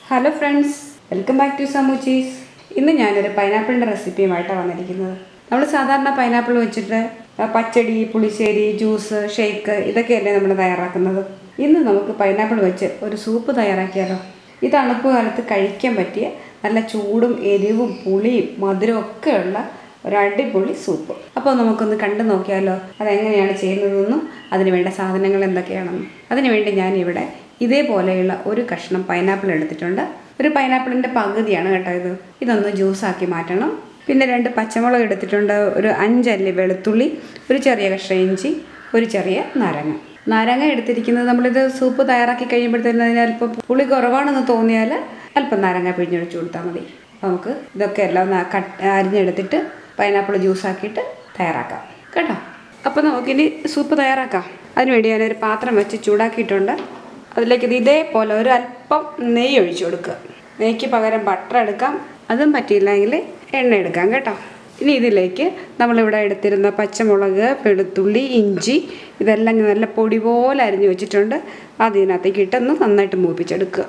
Hello friends, welcome back to സമൂച്ചീസ്. ഇന്ന് ഞാനൊരു പൈനാപ്പിളിൻ്റെ റെസിപ്പിയുമായിട്ടാണ് വന്നിരിക്കുന്നത്. നമ്മൾ സാധാരണ പൈനാപ്പിൾ വെച്ചിട്ട് പച്ചടി, പുളിശ്ശേരി, ജ്യൂസ്, ഷേക്ക് ഇതൊക്കെയല്ലേ നമ്മൾ തയ്യാറാക്കുന്നത്. ഇന്ന് നമുക്ക് പൈനാപ്പിൾ വെച്ച് ഒരു സൂപ്പ് തയ്യാറാക്കിയാലോ. ഈ തണുപ്പ് കാലത്ത് കഴിക്കാൻ പറ്റിയ നല്ല ചൂടും എരിവും പുളിയും മധുരവും ഒക്കെയുള്ള ഒരു അടിപൊളി സൂപ്പ്. അപ്പോൾ നമുക്കൊന്ന് കണ്ടു നോക്കിയാലോ അതെങ്ങനെയാണ് ചെയ്യുന്നതെന്നും അതിന് വേണ്ട സാധനങ്ങൾ എന്തൊക്കെയാണെന്നും. അതിനുവേണ്ടി ഞാനിവിടെ ഇതേപോലെയുള്ള ഒരു കഷ്ണം പൈനാപ്പിൾ എടുത്തിട്ടുണ്ട്. ഒരു പൈനാപ്പിളിൻ്റെ പകുതിയാണ് കേട്ടോ ഇത്. ഇതൊന്ന് ജ്യൂസാക്കി മാറ്റണം. പിന്നെ 2 പച്ചമുളക് എടുത്തിട്ടുണ്ട്, ഒരു 5 അല്ലി വെളുത്തുള്ളി, ഒരു ചെറിയ കഷ്ണം ഇഞ്ചി, ഒരു ചെറിയ നാരങ്ങ എടുത്തിരിക്കുന്നത്. നമ്മളിത് സൂപ്പ് തയ്യാറാക്കി കഴിയുമ്പോഴത്തേന് അല്പം പുളി കുറവാണെന്ന് തോന്നിയാൽ അല്പം നാരങ്ങ പിഴിഞ്ഞൊഴിച്ച് കൊടുത്താൽ മതി. നമുക്ക് ഇതൊക്കെ എല്ലാം അരിഞ്ഞെടുത്തിട്ട് പൈനാപ്പിൾ ജ്യൂസാക്കിയിട്ട് തയ്യാറാക്കാം കേട്ടോ. അപ്പോൾ നമുക്കിനി സൂപ്പ് തയ്യാറാക്കാം. അതിനുവേണ്ടി ഞാനൊരു പാത്രം വെച്ച് ചൂടാക്കിയിട്ടുണ്ട്. അതിലേക്ക് ഇതേപോലെ ഒരു അല്പം നെയ്യ് ഒഴിച്ചു കൊടുക്കുക. നെയ്ക്ക് പകരം ബട്ടർ എടുക്കാം, അതും പറ്റിയില്ലെങ്കിൽ എണ്ണ എടുക്കാം കേട്ടോ. ഇനി ഇതിലേക്ക് നമ്മളിവിടെ എടുത്തിരുന്ന പച്ചമുളക്, വെളുത്തുള്ളി, ഇഞ്ചി ഇതെല്ലാം നല്ല പൊടി പോലെ അരിഞ്ഞു വെച്ചിട്ടുണ്ട്. അതിനകത്തേക്ക് ഇട്ടൊന്ന് നന്നായിട്ട് മൂപ്പിച്ചെടുക്കുക.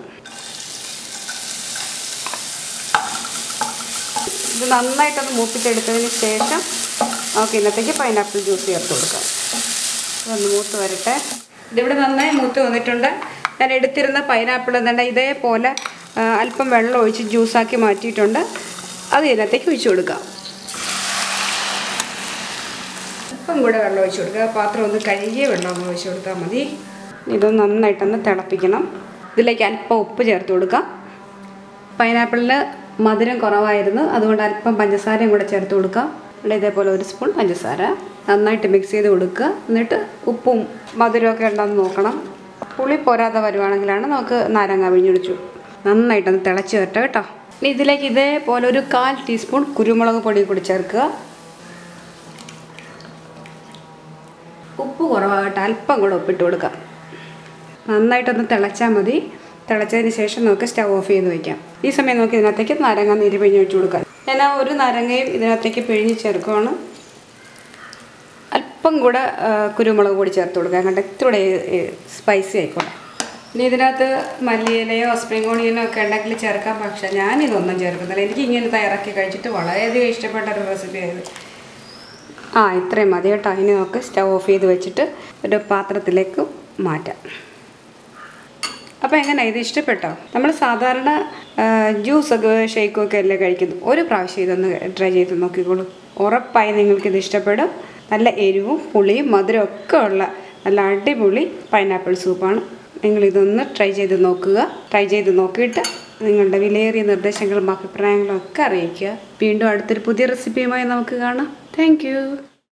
ഇത് നന്നായിട്ടൊന്ന് മൂപ്പിച്ചെടുത്തതിന് ശേഷം നമുക്ക് ഇന്നത്തേക്ക് പൈനാപ്പിൾ ജ്യൂസ് ചേർത്ത് കൊടുക്കാം. ഇതൊന്ന് മൂത്ത് വരട്ടെ. ഇതിവിടെ നന്നായി മൂത്ത് വന്നിട്ടുണ്ട്. ഞാൻ എടുത്തിരുന്ന പൈനാപ്പിൾ എന്താ ഇതേപോലെ അല്പം വെള്ളം ഒഴിച്ച് ജ്യൂസാക്കി മാറ്റിയിട്ടുണ്ട്. അത് ഇതിനകത്തേക്ക് ഒഴിച്ചു കൊടുക്കാം. അല്പം കൂടെ വെള്ളം ഒഴിച്ചു കൊടുക്കുക. പാത്രം ഒന്ന് കഴുകിയ വെള്ളം ഒന്ന് ഒഴിച്ചു കൊടുത്താൽ മതി. ഇതൊന്ന് നന്നായിട്ടൊന്ന് തിളപ്പിക്കണം. ഇതിലേക്ക് അല്പം ഉപ്പ് ചേർത്ത് കൊടുക്കാം. പൈനാപ്പിളിന് മധുരം കുറവായിരുന്നു, അതുകൊണ്ട് അല്പം പഞ്ചസാരയും കൂടെ ചേർത്ത് കൊടുക്കാം. ഇതേപോലെ 1 സ്പൂൺ പഞ്ചസാര നന്നായിട്ട് മിക്സ് ചെയ്ത് കൊടുക്കുക. എന്നിട്ട് ഉപ്പും മധുരമൊക്കെ ഉണ്ടെന്ന് നോക്കണം. പുളി പോരാതെ വരുവാണെങ്കിലാണ് നമുക്ക് നാരങ്ങ പിഴിഞ്ഞൊഴിച്ചു. നന്നായിട്ടൊന്ന് തിളച്ച് വരട്ടെ കേട്ടോ. ഇനി ഇതിലേക്ക് ഇതേപോലെ ഒരു 1/4 ടീസ്പൂൺ കുരുമുളക് പൊടി കൂടി ചേർക്കുക. ഉപ്പ് കുറവാകട്ടെ, അല്പം കൂടെ ഉപ്പിട്ട് കൊടുക്കാം. നന്നായിട്ടൊന്ന് തിളച്ചാൽ മതി. തിളച്ചതിന് ശേഷം നമുക്ക് സ്റ്റവ് ഓഫ് ചെയ്ത് വയ്ക്കാം. ഈ സമയം നമുക്ക് ഇതിനകത്തേക്ക് നാരങ്ങ നീര് പിഴിഞ്ഞൊഴിച്ച് കൊടുക്കാം. ഞാൻ ഒരു നാരങ്ങയും ഇതിനകത്തേക്ക് പിഴിഞ്ഞ് ചേർക്കുകയാണ്. അല്പം കൂടെ കുരുമുളക് പൊടി ചേർത്ത് കൊടുക്കാം, കണ്ട ഇത്തിരി സ്പൈസി ആയിക്കോട്ടെ. ഇനി ഇതിനകത്ത് മല്ലിയിലയോ സ്പ്രിംഗ് ഓണിയനോ ഒക്കെ ഉണ്ടെങ്കിൽ ചേർക്കാം, പക്ഷേ ഞാനിതൊന്നും ചേർക്കുന്നില്ല. എനിക്ക് ഇങ്ങനെ തയ്യാറാക്കി കഴിച്ചിട്ട് വളരെയധികം ഇഷ്ടപ്പെട്ട ഒരു റെസിപ്പിയായത്. ഇത്രയും മതി കേട്ടോ. ഇനി നമുക്ക് സ്റ്റവ് ഓഫ് ചെയ്ത് വെച്ചിട്ട് ഒരു പാത്രത്തിലേക്ക് മാറ്റാം. അപ്പോൾ എങ്ങനെയാണ് ഇത് ഇഷ്ടപ്പെട്ടോ? നമ്മൾ സാധാരണ ജ്യൂസൊക്കെ ഷേക്കൊക്കെ അല്ലേ കഴിക്കുന്നു. ഒരു പ്രാവശ്യം ഇതൊന്ന് ട്രൈ ചെയ്ത് നോക്കിക്കോളൂ. ഉറപ്പായി നിങ്ങൾക്കിത് ഇഷ്ടപ്പെടും. നല്ല എരിവും പുളിയും മധുരം ഒക്കെ ഉള്ള നല്ല അടിപൊളി പൈനാപ്പിൾ സൂപ്പാണ്. നിങ്ങളിതൊന്ന് ട്രൈ ചെയ്ത് നോക്കുക. ട്രൈ ചെയ്ത് നോക്കിയിട്ട് നിങ്ങളുടെ വിലയേറിയ നിർദ്ദേശങ്ങളും അഭിപ്രായങ്ങളും ഒക്കെ അറിയിക്കുക. വീണ്ടും അടുത്തൊരു പുതിയ റെസിപ്പിയുമായി നമുക്ക് കാണാം. താങ്ക്